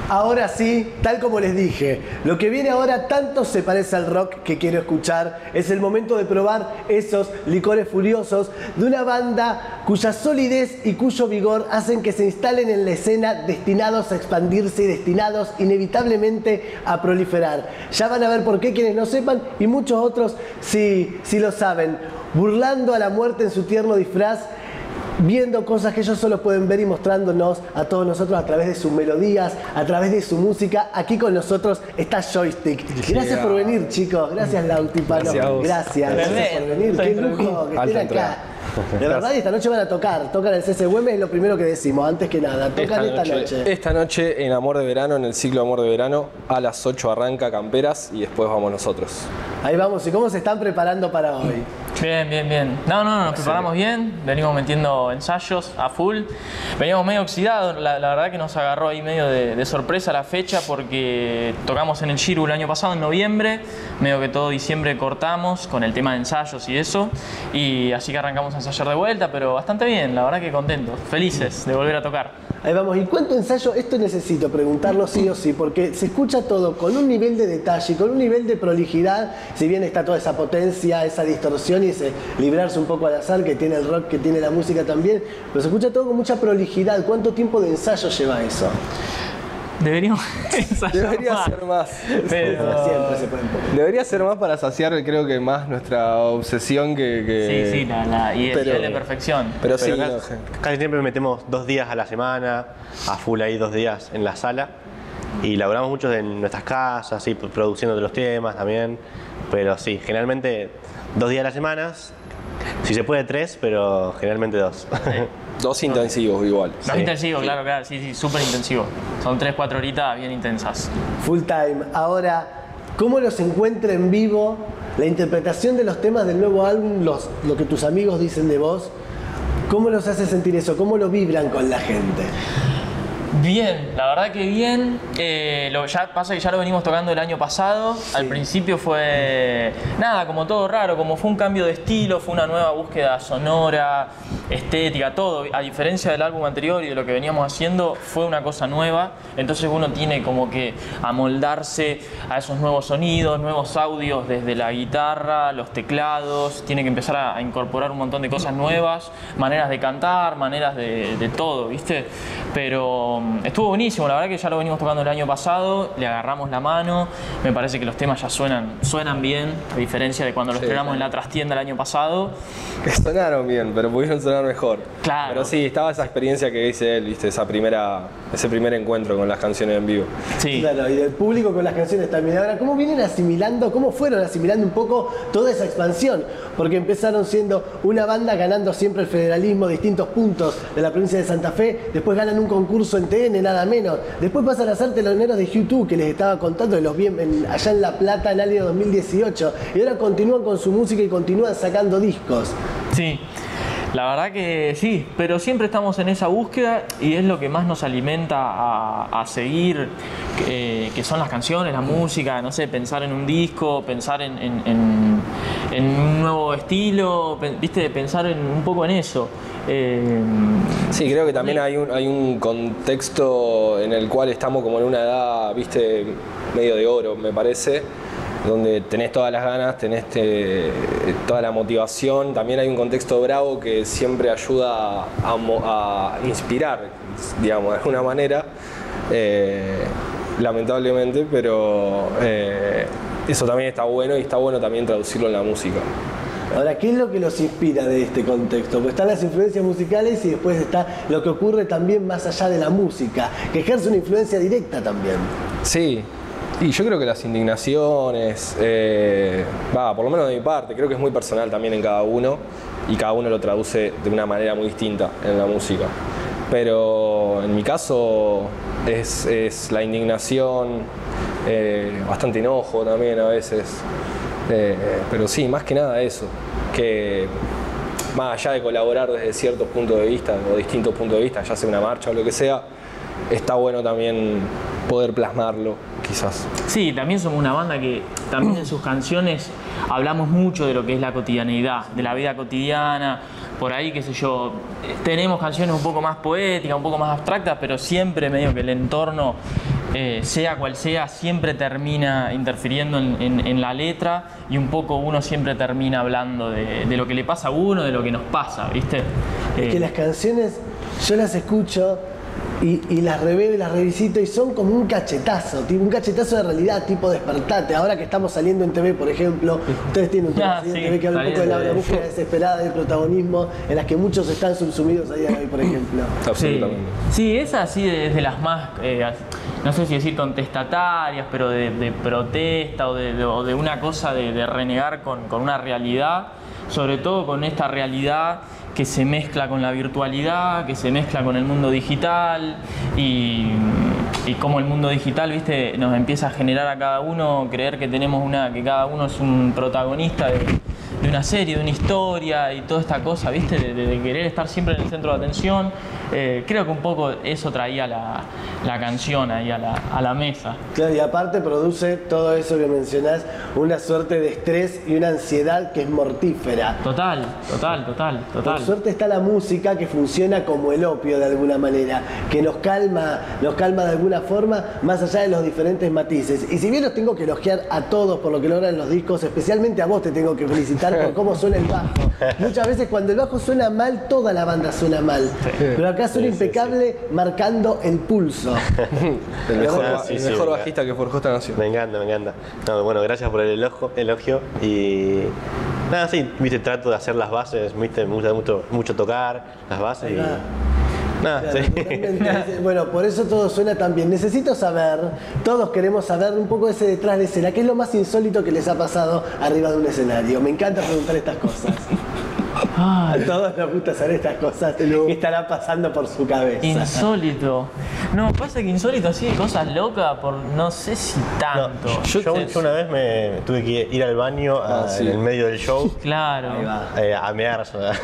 Ahora sí, tal como les dije, lo que viene ahora tanto se parece al rock que quiero escuchar. Es el momento de probar esos licores furiosos de una banda cuya solidez y cuyo vigor hacen que se instalen en la escena, destinados a expandirse y destinados inevitablemente a proliferar. Ya van a ver por qué quienes no sepan y muchos otros sí lo saben. Burlando a la muerte en su tierno disfraz, viendo cosas que ellos solo pueden ver y mostrándonos a todos nosotros a través de sus melodías, a través de su música. Aquí con nosotros está Joystick. Gracias por venir, chicos. Gracias, Lautipano. Gracias por venir. Qué lujo que estén acá. De verdad, esta noche van a tocan el CC Güemes, es lo primero que decimos, antes que nada. Tocan esta noche. Esta noche en Amor de Verano, en el ciclo Amor de Verano, a las 8 arranca Camperas y después vamos nosotros. Ahí vamos. ¿Y cómo se están preparando para hoy? Bien. No, nos preparamos bien, venimos metiendo ensayos a full. Veníamos medio oxidados, la verdad que nos agarró ahí medio de sorpresa la fecha porque tocamos en el Chiru el año pasado, en noviembre, medio que todo diciembre cortamos con el tema de ensayos y eso, y así que arrancamos a ensayar de vuelta, pero bastante bien, la verdad que contentos, felices de volver a tocar. Ahí vamos. ¿Y cuánto ensayo? Esto necesito preguntarlo sí o sí, porque se escucha todo con un nivel de detalle, con un nivel de prolijidad, si bien está toda esa potencia, esa distorsión y ese librarse un poco al azar que tiene el rock, que tiene la música también, pero se escucha todo con mucha prolijidad. ¿Cuánto tiempo de ensayo lleva eso? Debería ser más. Pero... siempre se puede un poco. Debería ser más para saciar, creo que más nuestra obsesión que... Sí, y el nivel de perfección. Pero sí, casi siempre metemos 2 días a la semana, a full ahí 2 días en la sala. Y laburamos mucho en nuestras casas, sí, produciendo de los temas también. Pero sí, generalmente 2 días a la semana. Si se puede 3, pero generalmente 2. 2 intensivos igual. 2 intensivos, claro, sí, súper intensivo. Son 3-4 horitas bien intensas. Full time. Ahora, ¿cómo los encuentra en vivo? La interpretación de los temas del nuevo álbum, lo que tus amigos dicen de vos, ¿cómo los hace sentir eso? ¿Cómo lo vibran con la gente? Bien, la verdad que bien. Ya pasa que ya lo venimos tocando el año pasado. Sí. Al principio fue nada, como todo raro, como fue un cambio de estilo, fue una nueva búsqueda sonora, estética, todo. A diferencia del álbum anterior y de lo que veníamos haciendo, fue una cosa nueva. Entonces uno tiene como que amoldarse a esos nuevos sonidos, nuevos audios desde la guitarra, los teclados. Tiene que empezar a incorporar un montón de cosas nuevas, maneras de cantar, maneras de todo, ¿viste? Pero estuvo buenísimo, la verdad que ya lo venimos tocando el año pasado, le agarramos la mano, me parece que los temas ya suenan bien, a diferencia de cuando los estrenamos en la trastienda el año pasado. Que sonaron bien, pero pudieron sonar mejor. Claro. Pero sí, estaba esa experiencia que dice él, ¿viste? Ese primer encuentro con las canciones en vivo. Sí. Claro, y del público con las canciones también. Ahora, ¿cómo fueron asimilando un poco toda esa expansión? Porque empezaron siendo una banda ganando siempre el federalismo, distintos puntos de la provincia de Santa Fe, después ganan un concurso en TN, nada menos. Después pasan a ser teloneros de U2, que les estaba contando, de los allá en La Plata en el año 2018. Y ahora continúan con su música y continúan sacando discos. Sí. La verdad que sí, pero siempre estamos en esa búsqueda y es lo que más nos alimenta a seguir, que son las canciones, la música, no sé, pensar en un disco, pensar en un nuevo estilo, ¿viste? Pensar un poco en eso. Sí, creo que también hay un contexto en el cual estamos como en una edad, ¿viste? Medio de oro, me parece, donde tenés todas las ganas, tenés toda la motivación. También hay un contexto bravo que siempre ayuda a inspirar, digamos, de alguna manera, lamentablemente, pero eso también está bueno y está bueno también traducirlo en la música. Ahora, ¿qué es lo que los inspira de este contexto? Pues están las influencias musicales y después está lo que ocurre también más allá de la música, que ejerce una influencia directa también. Sí. Y yo creo que las indignaciones, por lo menos de mi parte, creo que es muy personal también en cada uno y cada uno lo traduce de una manera muy distinta en la música. Pero en mi caso es la indignación, bastante enojo también a veces, pero sí, más que nada eso, que más allá de colaborar desde ciertos puntos de vista o distintos puntos de vista, ya sea una marcha o lo que sea, está bueno también poder plasmarlo, quizás. Sí, también somos una banda que también en sus canciones hablamos mucho de lo que es la cotidianeidad, de la vida cotidiana, por ahí, qué sé yo, tenemos canciones un poco más poéticas, un poco más abstractas, pero siempre medio que el entorno sea cual sea, siempre termina interfiriendo en la letra y un poco uno siempre termina hablando de lo que le pasa a uno, de lo que nos pasa, ¿viste? Es que las canciones yo las escucho y las reveo y las revisito y son como un cachetazo, tipo un cachetazo de realidad, tipo despertate. Ahora que estamos saliendo en TV, por ejemplo, ustedes tienen un tema en TV que habla un poco de la búsqueda desesperada del protagonismo, en las que muchos están subsumidos a día de hoy, por ejemplo. Absolutamente. Sí, esa así de las más, no sé si decir contestatarias, pero de protesta o de una cosa de renegar con una realidad, sobre todo con esta realidad que se mezcla con la virtualidad, que se mezcla con el mundo digital y cómo el mundo digital, viste, nos empieza a generar a cada uno creer que que cada uno es un protagonista de una serie, de una historia y toda esta cosa, viste, de querer estar siempre en el centro de atención. Creo que un poco eso traía la canción ahí a la mesa. Claro, y aparte produce todo eso que mencionás, una suerte de estrés y una ansiedad que es mortífera. Total. Por suerte está la música que funciona como el opio de alguna manera, que nos calma de alguna forma, más allá de los diferentes matices. Y si bien los tengo que elogiar a todos por lo que logran los discos, especialmente a vos te tengo que felicitar por cómo suena el bajo. Muchas veces cuando el bajo suena mal, toda la banda suena mal. Sí. Pero acá suena impecable, marcando el pulso. El mejor bajista que forjó esta canción. Me encanta. No, bueno, gracias por el elogio. Y nada, sí, viste, trato de hacer las bases, viste, me gusta mucho tocar las bases. Nada, claro, sí. Bueno, por eso todo suena tan bien. Necesito saber, todos queremos saber un poco ese detrás de escena. ¿Qué es lo más insólito que les ha pasado arriba de un escenario? Me encanta preguntar estas cosas. A todos nos gusta saber estas cosas que estará pasando por su cabeza. Insólito. No, pasa que insólito así de cosas locas, no sé si tanto. No, yo una vez me tuve que ir al baño en el medio del show. Claro. A mear.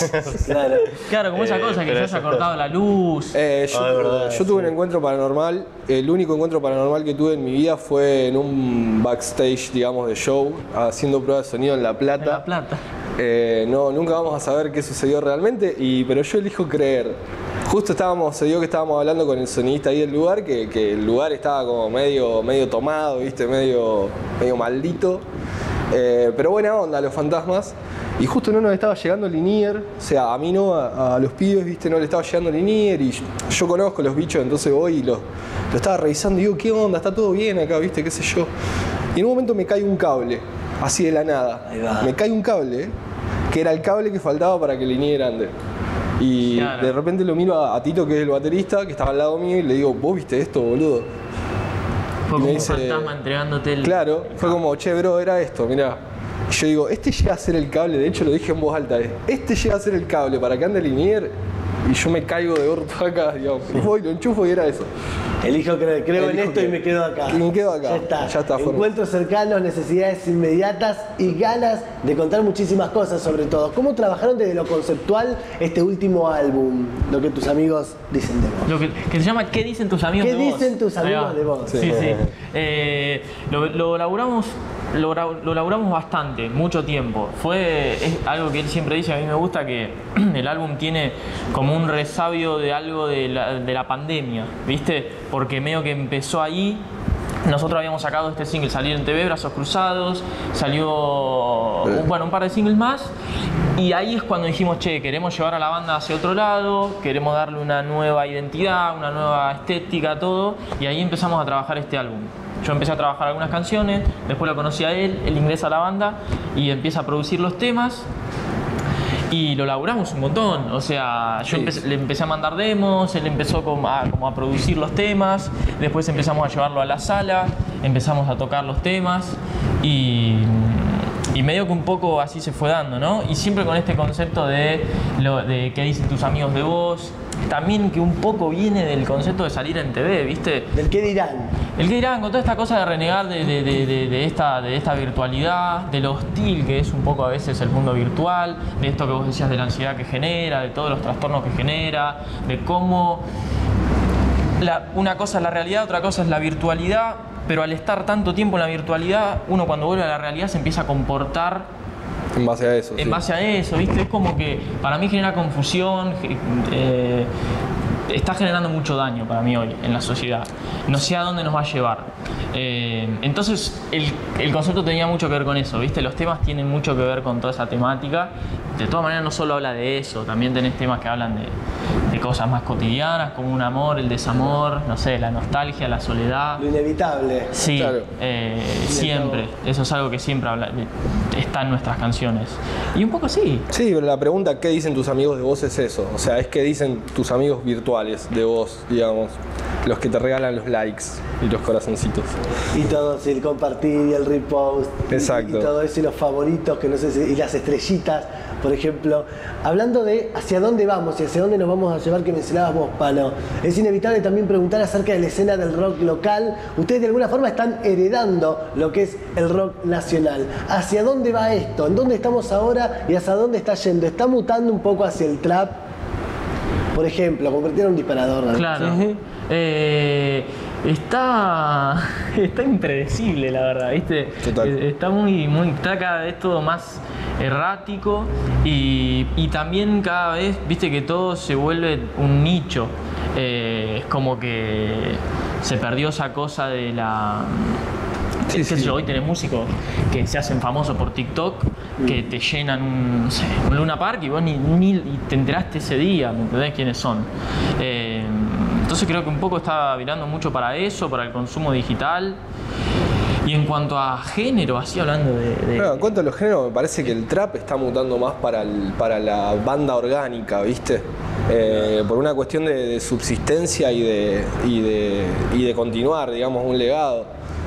Claro, como esa cosa que se haya cortado la luz. Yo tuve un encuentro paranormal. El único encuentro paranormal que tuve en mi vida fue en un backstage, digamos, de show, haciendo pruebas de sonido en La Plata. En La Plata. Nunca vamos a saber qué sucedió realmente, pero yo elijo creer. Justo se dio que estábamos hablando con el sonidista ahí del lugar, que el lugar estaba como medio tomado, viste, medio maldito. Pero buena onda, los fantasmas. Y justo no nos estaba llegando Linier, o sea, a mí no, a los pibes, viste, no le estaba llegando Linier. Y yo conozco los bichos, entonces voy y lo estaba revisando y digo, ¿qué onda? ¿Está todo bien acá, viste? ¿Qué sé yo? Y en un momento me cae un cable, así de la nada. Me cae un cable, que era el cable que faltaba para que Linier ande. Y claro, de repente lo miro a Tito, que es el baterista, que estaba al lado mío, y le digo, ¿vos viste esto, boludo? Fue como un fantasma entregándote el... Claro, fue como, che, bro, era esto, mirá. Y yo digo, este llega a ser el cable, de hecho lo dije en voz alta, este llega a ser el cable para que ande Linier, y yo me caigo de orto acá, digamos. Y voy, lo enchufo y era eso. Elijo creer, creo en esto y me quedo acá. Y me quedo acá. Ya está. Encuentros cercanos, necesidades inmediatas y ganas de contar muchísimas cosas sobre todo. ¿Cómo trabajaron desde lo conceptual este último álbum? Lo que tus amigos dicen de vos. Lo que se llama ¿Qué dicen tus amigos de vos? ¿Qué dicen tus amigos de vos? Sí. Lo elaboramos bastante, mucho tiempo. Es algo que él siempre dice, a mí me gusta que el álbum tiene como un resabio de algo de la pandemia, ¿viste? Porque medio que empezó ahí. Nosotros habíamos sacado este single, salió en TV, Brazos Cruzados, salió un par de singles más, y ahí es cuando dijimos, che, queremos llevar a la banda hacia otro lado, queremos darle una nueva identidad, una nueva estética, todo, y ahí empezamos a trabajar este álbum. Yo empecé a trabajar algunas canciones, después lo conocí a él ingresa a la banda y empieza a producir los temas. Y lo laburamos un montón, o sea, yo le empecé a mandar demos, él empezó como a producir los temas, después empezamos a llevarlo a la sala, empezamos a tocar los temas y medio que un poco así se fue dando, ¿no? Y siempre con este concepto de qué dicen tus amigos de vos, también que un poco viene del concepto de salir en TV, ¿viste? ¿Del qué dirán? El que dirán, con toda esta cosa de renegar de esta virtualidad, de lo hostil que es un poco a veces el mundo virtual, de esto que vos decías de la ansiedad que genera, de todos los trastornos que genera, de cómo una cosa es la realidad, otra cosa es la virtualidad, pero al estar tanto tiempo en la virtualidad, uno cuando vuelve a la realidad se empieza a comportar en base a eso. En base a eso, ¿viste? Es como que para mí genera confusión, está generando mucho daño para mí hoy en la sociedad. No sé a dónde nos va a llevar. Entonces el concepto tenía mucho que ver con eso, ¿viste? Los temas tienen mucho que ver con toda esa temática. De todas maneras no solo habla de eso, también tenés temas que hablan de cosas más cotidianas, como un amor, el desamor, no sé, la nostalgia, la soledad. Lo inevitable. Sí, Claro. siempre. Eso es algo que siempre está en nuestras canciones. Y un poco sí. Sí, pero la pregunta, ¿qué dicen tus amigos de vos? Es eso. O sea, es que dicen tus amigos virtuales de vos, digamos. Los que te regalan los likes y los corazoncitos. Y todo, sí, el compartir y el repost. Exacto. Y todo eso y los favoritos, que no sé si, y las estrellitas, por ejemplo. Hablando de hacia dónde vamos y hacia dónde nos vamos a llevar, que mencionabas vos, Pano. Es inevitable también preguntar acerca de la escena del rock local. Ustedes de alguna forma están heredando lo que es el rock nacional. ¿Hacia dónde va esto? ¿En dónde estamos ahora y hacia dónde está yendo? ¿Está mutando un poco hacia el trap? Por ejemplo, convertir a un disparador, ¿no? Claro. Está impredecible, la verdad, ¿viste? Total. Está cada vez todo más errático y también cada vez, viste, que todo se vuelve un nicho. Es como que se perdió esa cosa de la... Sí, qué sé sí. yo, hoy tenés músicos que se hacen famosos por TikTok, que te llenan no sé, un Luna Park y vos ni te enteraste ese día, ¿me entendés quiénes son? Entonces creo que un poco está virando mucho para eso, para el consumo digital. Y en cuanto a género, así hablando de... Bueno, en cuanto a los géneros, me parece que el trap está mutando más para la banda orgánica, ¿viste? Por una cuestión de subsistencia y de continuar, digamos, un legado.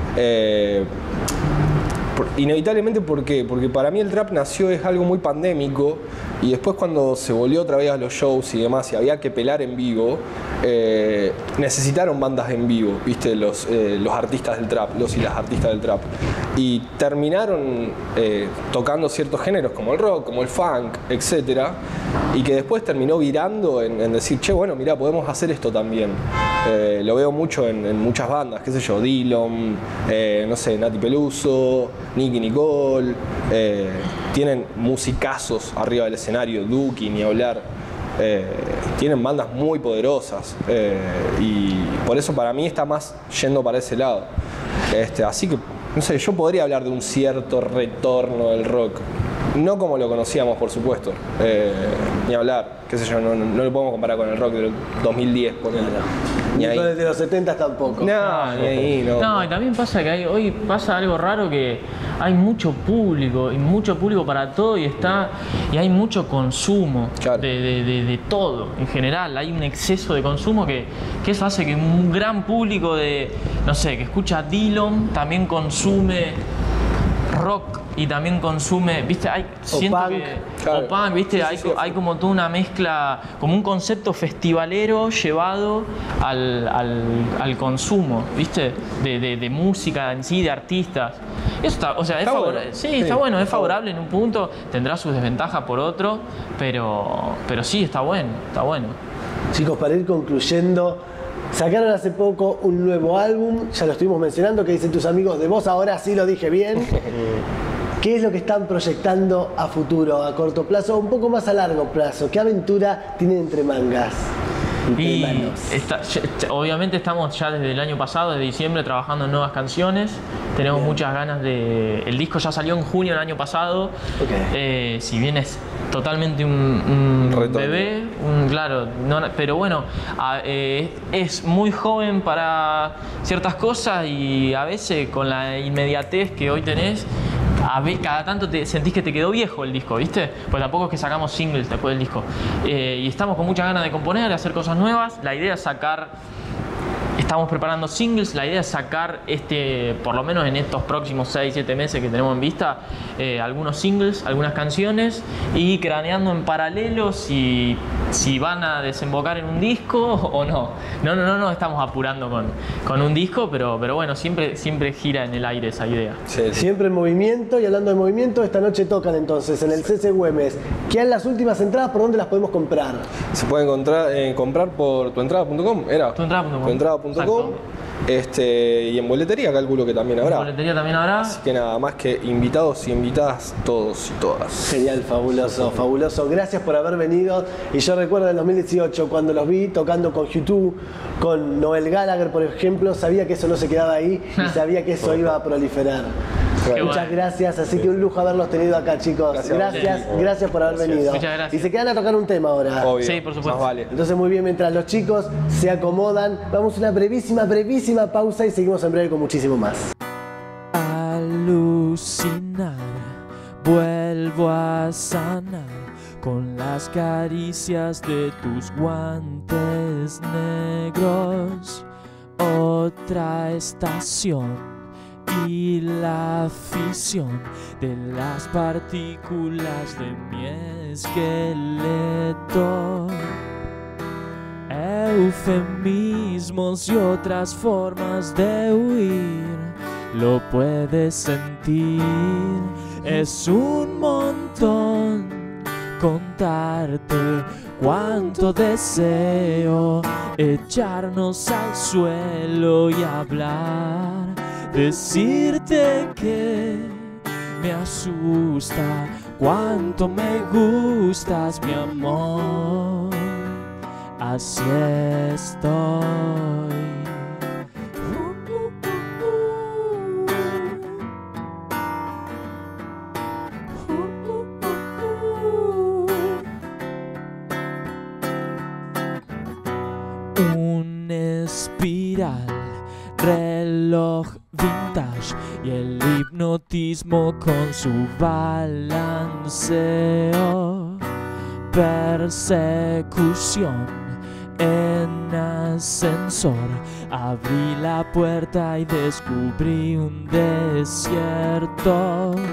Inevitablemente, ¿por qué? Porque para mí el trap nació, es algo muy pandémico, y después cuando se volvió otra vez a los shows y demás y había que pelar en vivo, necesitaron bandas en vivo, ¿viste? Los artistas del trap, los y las artistas del trap, y terminaron tocando ciertos géneros como el rock, como el funk, etc. Y que después terminó virando en decir, che, bueno, mirá, podemos hacer esto también. Lo veo mucho en muchas bandas, qué sé yo, Dillom, no sé, Nati Peluso, Nicki Nicole, tienen musicazos arriba del escenario, Duki, ni hablar. Tienen bandas muy poderosas, y por eso para mí está más yendo para ese lado. Así que, no sé, yo podría hablar de un cierto retorno del rock. No como lo conocíamos, por supuesto, ni hablar, qué sé yo, no lo podemos comparar con el rock del 2010, ponele. Ni ahí. Con el de los 70 tampoco. No, ni ahí, no. No, y también pasa que hoy pasa algo raro, que hay mucho público para todo y hay mucho consumo, Claro. de todo en general. Hay un exceso de consumo que eso hace que un gran público no sé, que escucha Dillom también consume rock y también consume, viste, siento punk. que Claro. o punk, viste, Sí, sí, hay como toda una mezcla, como un concepto festivalero llevado al consumo, viste, de música en sí, de artistas. Eso está, o sea, es Está favorable. bueno. Sí, Sí, está bueno, es está favorable en un punto, tendrá sus desventajas por otro, pero sí, está bueno, está bueno. Chicos, para ir concluyendo, sacaron hace poco un nuevo álbum, ya lo estuvimos mencionando, que dicen tus amigos de vos, ahora sí lo dije bien. ¿Qué es lo que están proyectando a futuro, a corto plazo, o un poco más a largo plazo? ¿Qué aventura tienen entre mangas? Entre manos. Obviamente estamos ya desde el año pasado, desde diciembre, trabajando en nuevas canciones. Tenemos Bien. muchas ganas de... El disco ya salió en junio del año pasado. Ok. Si bien es totalmente un Retoño. bebé, claro, pero bueno, es muy joven para ciertas cosas y a veces con la inmediatez que hoy tenés, cada tanto sentís que te quedó viejo el disco, ¿viste? Pues tampoco es que sacamos singles después del disco. Y estamos con muchas ganas de componer, de hacer cosas nuevas. La idea es estamos preparando singles, la idea es sacar por lo menos en estos próximos 6-7 meses que tenemos en vista, algunos singles, algunas canciones, y craneando en paralelo si van a desembocar en un disco o no. No estamos apurando con un disco, pero bueno, siempre gira en el aire esa idea. Sí, sí. Siempre en movimiento, y hablando de movimiento, esta noche tocan entonces en el CC Güemes. ¿Qué han las últimas entradas? ¿Por dónde las podemos comprar? Se puede comprar por tuentrada.com, ¿era? Tuentrada.com. Tuentrada.com. Exacto. Y en boletería calculo que también habrá. Boletería también habrá. Así que nada más que invitados y invitadas todos y todas. Genial, fabuloso, fabuloso. Gracias por haber venido. Y yo recuerdo en 2018, cuando los vi tocando con YouTube, con Noel Gallagher, por ejemplo, sabía que eso no se quedaba ahí y sabía que eso iba a proliferar. Qué Muchas bueno. gracias, así que un lujo haberlos tenido acá, chicos. Gracias por haber venido. Muchas gracias. Y se quedan a tocar un tema ahora. Obvio. Sí, por supuesto. Más vale. Entonces, muy bien, mientras los chicos se acomodan, vamos a una brevísima pausa y seguimos en breve con muchísimo más. Alucinar, vuelvo a sanar con las caricias de tus guantes negros. Otra estación y la fisión de las partículas de mi esqueleto. Eufemismos y otras formas de huir, lo puedes sentir. Es un montón contarte cuánto deseo echarnos al suelo y hablar. Decirte que me asusta cuánto me gustas, mi amor. Así estoy. Un espiral, reloj vintage y el hipnotismo con su balanceo. Persecución en ascensor, abrí la puerta y descubrí un desierto.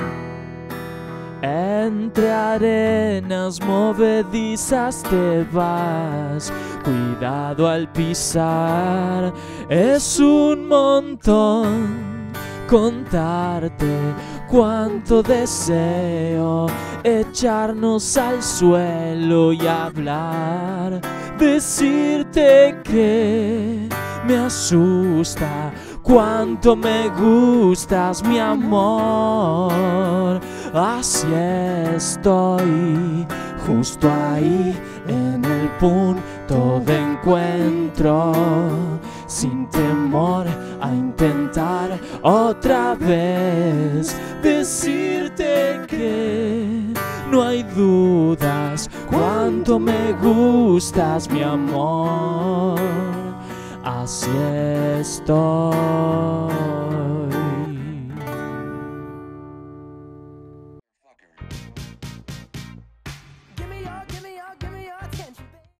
Entre arenas movedizas te vas, cuidado al pisar. Es un montón contarte cuánto deseo echarnos al suelo y hablar. Decirte que me asusta cuánto me gustas, mi amor. Así estoy, justo ahí en el punto de encuentro, sin temor a intentar otra vez. Decirte que no hay dudas cuánto me gustas, mi amor. Así estoy.